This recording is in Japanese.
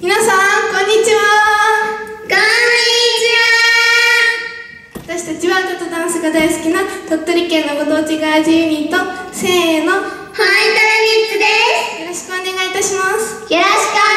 皆さん、こんにちは。 こんにちは。 私たちは歌とダンスが大好きな鳥取県のご当地ガールズユニット、せーの、 ホワイトラビッツです。 よろしくお願いいたします。 よろしくお願いします。